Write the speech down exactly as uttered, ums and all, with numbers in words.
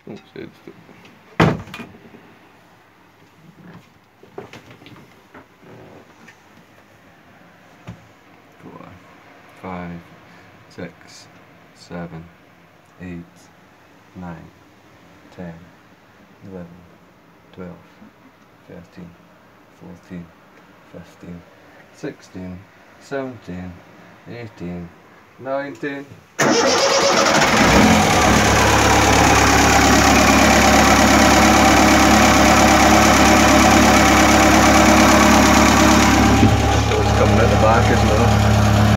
Oh, shit. Four, five, six, seven, eight, nine, ten, eleven, twelve, thirteen, fourteen, fifteen, sixteen, seventeen, eighteen, nineteen.